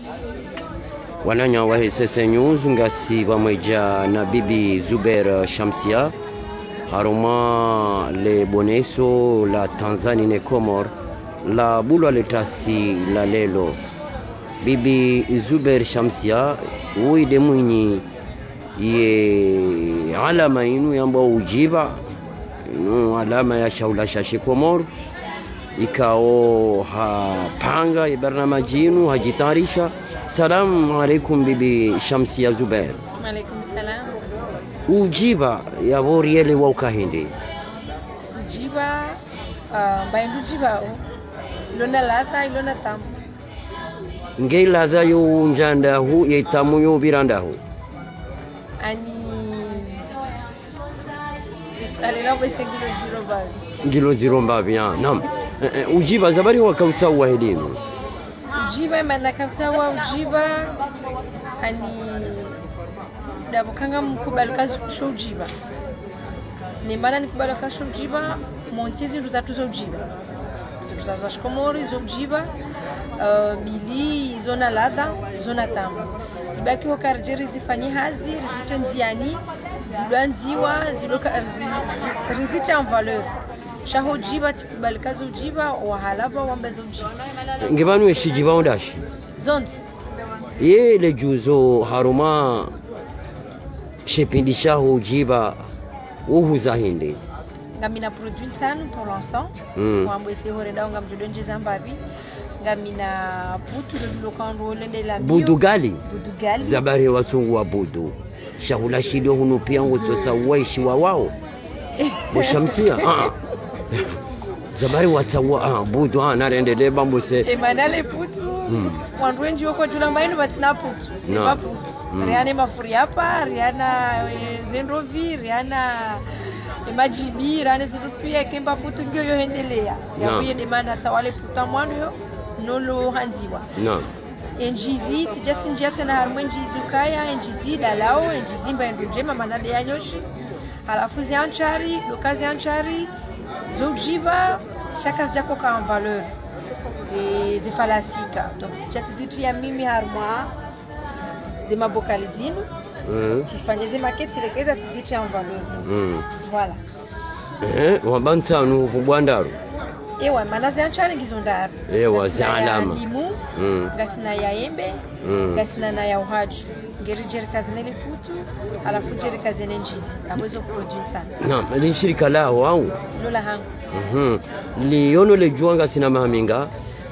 wananya wa SSN News ngasi pamoja na bibi Zuber Shamsia haruma le boneso la Tanzania ne Komor la bulwa letasi la lelo bibi Zuber Shamsia uide mwinyi ye alama inu yamba ujiba inu alama ya shaula shashi Komor ikao hapanga barnamajinu hajitarisha. Salamu alaikum bibi Shamsia Zuber. Alaikum salam. Ujiba ya boriele wa ukahindi. Ujiba baindu jiba ilona ladha ilona tamu. Ngei ladha yo njanda hu ye tamu yo biranda hu. Ani alila bese kilo 0 babi. Kilo 0 babi ya. Naam. Ujiba zabari wakautsa wa elimu. Ujiba maana kabisa ujiba ani dabukanga mkubali kazi kusho ujiba ni maana nikubali kasho ujiba montizi ruzatuzo ujiba ruzaza shikomori zo ujiba bili zona ladha zona tamu ibaki wakarjeri zifanye hazi rizitenziani zilwanziwa rizita en valeur shaho ujiba tikubali kazi ujiba wahalaba wambezo ujiba ngibanu eshijiba ondashi zonti ye le juzo haruma shepindisha ujiba uhuza hindi ngamina produit tanu pour l'instant mwambo ese hore dawo ngamjodonje zambabi ngamina butu lokando lende la budugali budugali zabari wasungu wa budu shahula shido hunu pia ngotsa waishi wao Shamsia zabari watsawa budu narendele bambuse emanale putu wandu wenji wako tulamba ino batina putu baputu riana mafuri hapa riana zendrovi riana majibi riana zilupia kemba putu ngyo yo hendelea yabuye demana tawale puta mwanu yo nolo hanziwa enjizi tijati njia na harmwe enjizi ukaya enjizi dalao enjizi mba endujema manade ya nyoshi halafu zianchari dokazi anchari zojiba chaka zako ka en valeur et zifalasika donc tijati zitu ya mimi harmwa zima bokalizino tifanye zima keti lekeza tizitu en valeur voilà wabansa no vubwandaru ewa mana zianchari ngizondaru ewa zalama limu gasina ya embe gasina na ya uhaju ngeri jerikazine liputu alafu jerikazine njizi awezo produit sana naam ni shirika lao au lola hangu liono le juanga sina mahaminga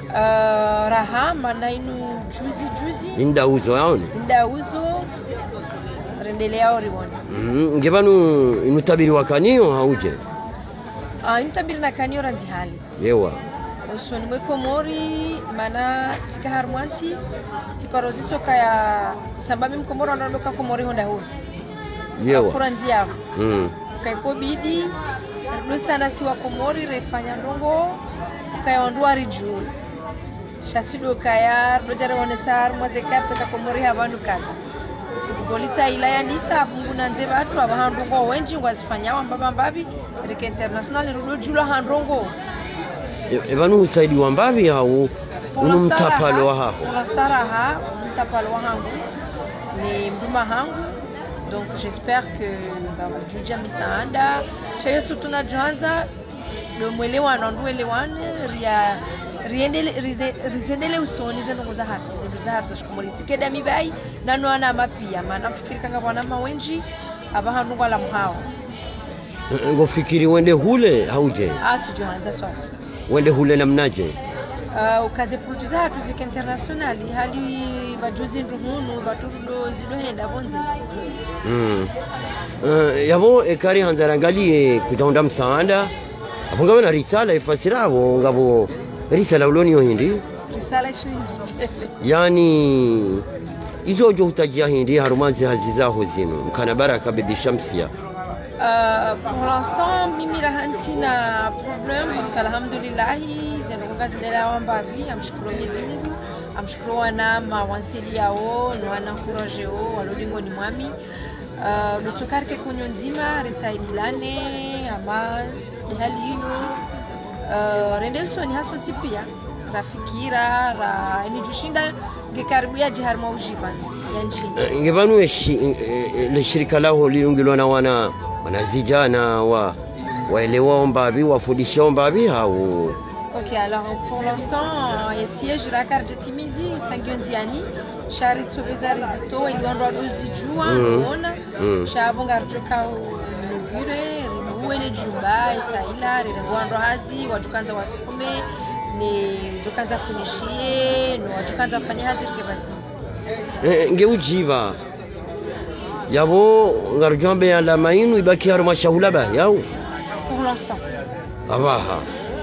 raha mana inu juzi indauzo yaone indauzo rendelea oribona ngebanu inutabiri wakanio hauje inutabiri na kanio ranzi hali yewa usoni mwe Komori mana tika harmwanti tiparoziso kaya tambami mkomoro anaondoka Komori honda huu yewa furanzi yao kaiko bidi lusana siwa Komori refanya ndongo kaya ondua riju shatido kaya rojare wonesar mwaze kapto ka Komori habandu kata futbolita ilaya ndisa afunguna nze batu abahandongo wenji ngwazifanya wambaba mbabi reke international rudo julo handongo ebanu usaidi wambabi au unumtapalo haho unastaraha mtapalo hangu ni mbuma hangu donc j'espère que juja misaanda chayo sutuna johanza lo mwelewana nduelewane ria rizendele usoni zendo za haki zendo za haki za shikomori tikeda mibai nano ana mapia maana mfikiri kanga bwana mawenji abahandu ngala mhawa ngofikiri wende hule hauje ati johanza swafi wende hule namnaje ukaze produits zatu zika internationali hali bajuzi nduhunu baturudo zidohenda bonze yabo ekari hanzarangalie kutaunda msaada apunga na risala ifasirabo ngabo risala ulonio hindi risala shindi yani izojo utajia hindi harumazi hazizaho zino mkana baraka bibi Shamsia pour l'instant mimi rahanti na problème parce qu'alhamdulillah zenonga zidela wambavi amshukuru Mwenyezi Mungu amshukuru wana mawanseli yao no wana encourage yao walolingo ni mwami lutokarke kunyo nzima risaidilane ama hali ino rende usoni haso tipia rafikira ra ni jushinda ngekaribu ya jihar maujiba ya nchini ngevanu le shirika lao liungilwa na wanazijana waelewa ombabi wafundisha ombabi au. Ok, alors pour l'instant, ici je racarde Timizi, Sangyonziani, Charitsu Bezarizito, Ilwandwa Dozijua, Mona, Shabonga Joka Lugure, Rimuele Juba, Isaila, Rwandwa Hazi, Wajukanza Wasume, ni Jukanza Funishie, no Wajukanza Fanyahazi Kebati. Ngeujiva. Yabo ngarujambe ya la mainu ibaki haruma shahula ba yao. Pour l'instant. Abaha.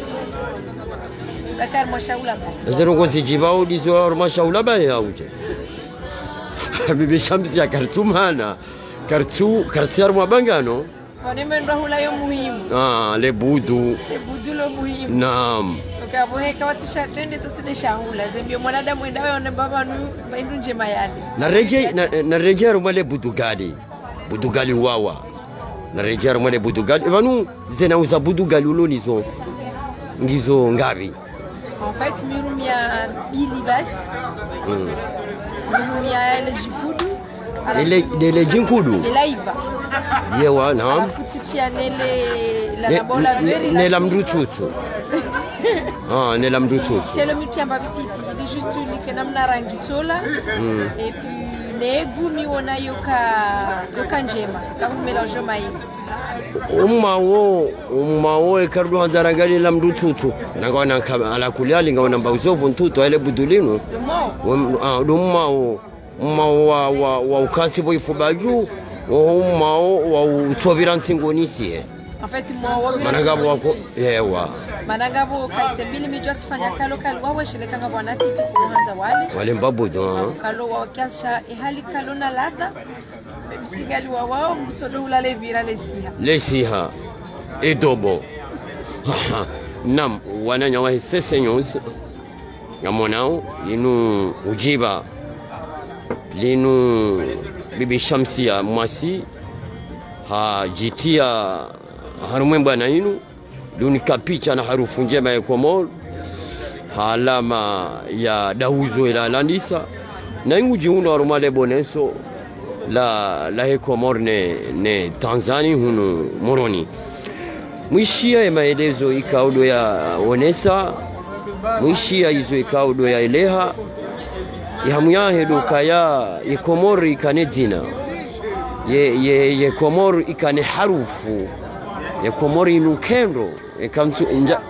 Bakar mashaula ba. Zero gozi jibao dizo haruma shahula ba yao je. Bibi Shamsi ya kartumana. Kartiar mwabangano. Wanemendwa hula yo muhimu. Le budu. Le budu lo muhimu. Naam. Ukaboheka watisha tende toside shahula zembio mwanadamu endawe one baba nu baindu njema yale. Na reje rumale budugali wawa. Na reje rumale budugali vanu zenauza budugali ulo ngizo ngavi. En fait mirumia bili bas. Mirumia ele jibudu. Ele jinkudu. Elaiva. Yewa naam. Afutitia la bola veri. Nela mdututu. Nela mdututu. C'est le miti amba bititi, il est juste unique namna rangi tola. Et puis negu miona yoka njema, kama mélange maïs. Umao ekardu hanzaragali la mdututu. Nangona ala kuliali ngona mbauzovu ntutu ile budulinu. Umao wa ukasi boifubaju. Umao wa utobira nsingonisi. En fait, moi, managabo wako yewa. Managabo kaitembili mijua tifanya kalo wawe shileka ngabo anatiti kuhanza wale mbabudo kalo wakasha ihali kalo na ladha msigali wao msodo ulale vira lesiha edobo nam wananya wa sese nyusi ngamonao inu ujiba linu bibi Shamsia mwasi jitia harumwemba na inu dunika picha na harufu njema ya Komoro alama ya dauzo ila landisa na inguji uno arumale boneso la Komoro ne Tanzania hunu moroni mwishia ya maelezo ikaudo ya onesa mwishia hizo ikaudo ya eleha ihamuyahe duka ya Komoro ikane jina ye Komoro ikane harufu ya Komoro inukendo ekamtu inja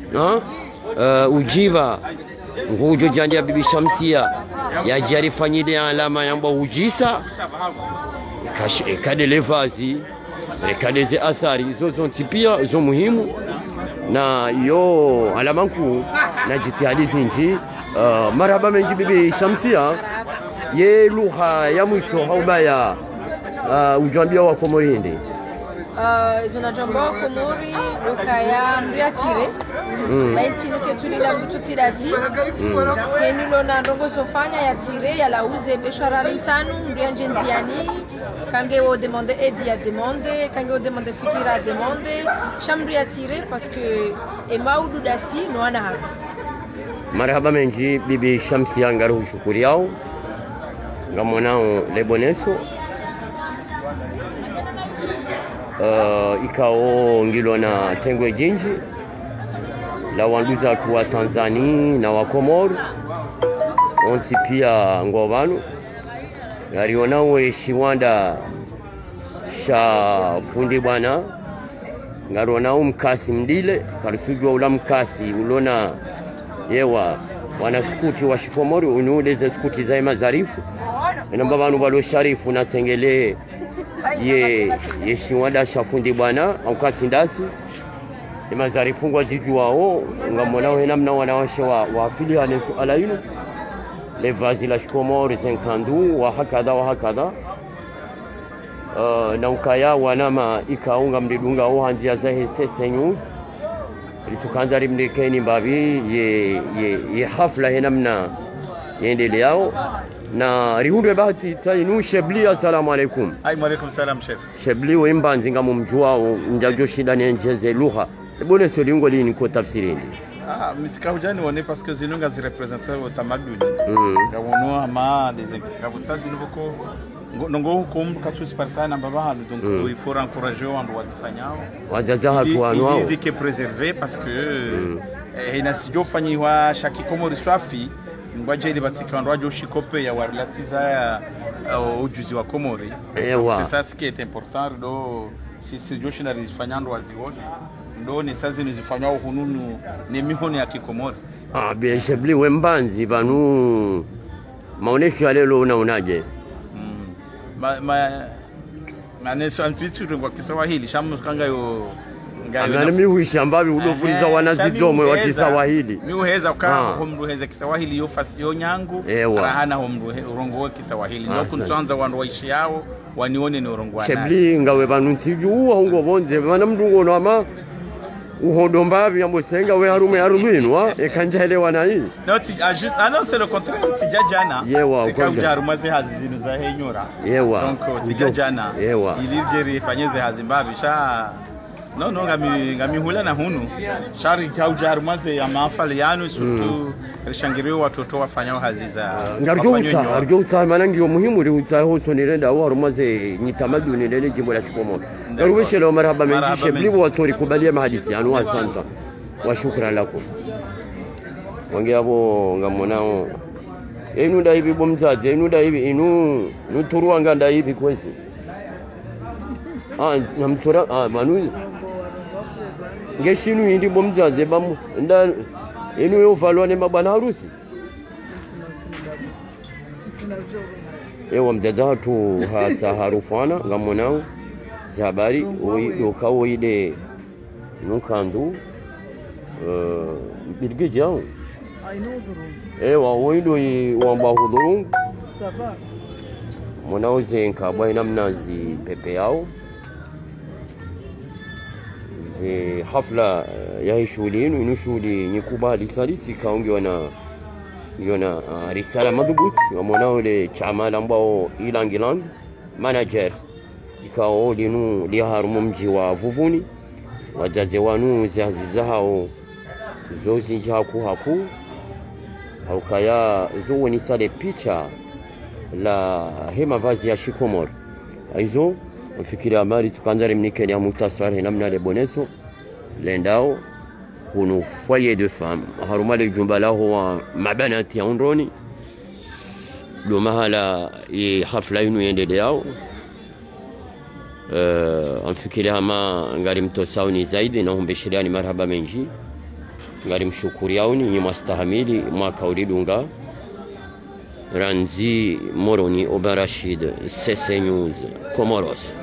ujiva ngujo jandi ya bibi Shamsia ya jari fanyide alama yamba ujisa kade levazi kade ze athari zo tipia zo muhimu na yo alamanku na jitihadi zinji marhaba menji bibi Shamsia ye lugha ya mwisho haubaya ujambia wa Komorinde. Zonajamba Komori lokaya mriatire baitire ketulila mtutidasi kenilo na ndongo sofanya ya tire ya lauze beshara ntanu mrianje nziani kange o demander aide ya demander kange o demander fikira demander chambre ya tire parce que emaudu dasi no ana hatu. Marhaba menji bibi Shamsia ngaru shukuri yao ngamonao leboneso ikao ngilo na tengwe jinji la wanduza kwa Tanzania na wa Komoro onsi pia ngobanu yarionao shiwanda sha fundi bwana ngaronao mkasi mdile karisujwa ula mkasi ulona yewa wana skuti wa Komoro unueleza skuti za mazarifu na mbabanu balo sharifu na tengele ye shiwanda shafundi bwana aukasi ndasi imazarifu ngwa jijuwao ngamonao hena mna wanawashe wa afili ala yinu levazi la Komoro zenkandu wa hakada na ukaya wanama ikaunga mdidunga hanzia zahe sese news litukanza rimdekeni mbabi ye hafla hena mna yendele yao na rihundwe bahati tsayinu Shebli assalamu alaikum. Wa alaikum salam chef. Shebli wembanzi ngamu mjuwao ndajo shida nenjeze lugha bone solingo lini ko tafsirini mitikahujani wane parce que zinunga zirepresenter utamaduni gawono ama des gavuta zinuko nongo comme katusi parsana mbaba donc il faut encourager on wazifanyao wajaja kwano ils que préserver parce que ina sijo fanyiwa shaki komori swafi ngwaje ile batika ndwaje ushikope ya warlatiza ya ujuzi wa Komori. C'est ça ce qui est important do si sijo shina zifanyando wazione ndo ni sazi nizifanyao hununu ni mihoni ya Kikomori. Bien Chebli wembanzi banu maonesho ya leo unaonaje? Maneso ampitu kwa Kiswahili shamu kanga yo ngana mimi huishamba udofuliza wanazidomo wa Kiswahili. Mimi uheza kwa mruheza Kiswahili yo fasi yo nyangu arahana urongo wa Kiswahili no kunzanza wandu waishi yao wanione ni urongo wana. Chebli ngawe banu nsiju ngo bonze bana mndungo no ama uhodo mbavi ya mosenga we haruminu ekanjelewa na hii non c'est le contraire tijajana ukajarumase hazi zinu za henyora donc tijajana ilirjeri fanyeze hazi mbavi sha no ngami hula na hunu shari kaujarumase ya mafali yanu surtout rishangiriwa watoto wafanyao hazi za ngarjouta manangi yo muhimu riuta hoso nirenda wa harumaze nyitamaduni lele jimbo la Chikomoro Garuweshelo marhaba mengi Chebli watori kubalia mahadisi anu asanta wa shukran lako wange abo ngamonao enu daibi bomzaze enu daibi inu nuturuwa nganda hivi kwesi namchora manu ngeshinu indi bomzaze bamu nda enu yo falwa ne mabana harusi ewa mjaza tu hasa harufana ngamonao habari ukawo ile nukandu bilgejao ewa oido wamba hudurungu mwanauze nkabwa inamnazi pepe yao ze hafla ya shuleni inushuli nikubali salisi kaongewa na yona risala madhubuti wa mwanao ile chama ambao ilangilang manager ikao linu liharumu mji wa Vuvuni wajaze wanu zihazizahao zozi haku haukaya zuwe ni sale picha la hema vazi ya Shikomor aizo mfikiri amari tukanzari mnikeni ya mutasari namna le boneso lendao kunu foyer de femme haruma le jumba lao wa mabanati ya undroni lo mahala hafla yinu yendeleao amfikiri hama ngari mtosauni zaidi na humbeshiriani marhaba menji ngari mshukuri yauni ni mastahamili mwaka ulidunga Ranzi Moroni Obarashid CC News Comoros.